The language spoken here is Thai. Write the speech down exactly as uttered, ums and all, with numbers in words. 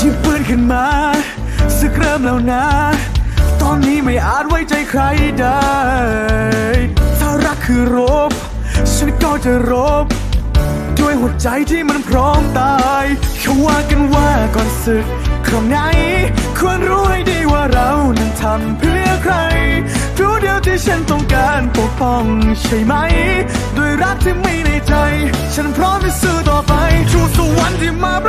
ยิงปืนขึ้นมาศึกเริ่มแล้วนะตอนนี้ไม่อาจไว้ใจใครได้ถ้ารักคือรบฉันก็จะรบด้วยหัวใจที่มันพร้อมตายเขาว่ากันว่าก่อนศึกครั้งไหนควรรู้ให้ดีว่าเรานั้นทำเพื่อใครรู้เดียวที่ฉันต้องการปกป้องใช่ไหมด้วยรักที่มีในใจฉันพร้อมจะสู้ต่อไปชูสวรรค์ที่มา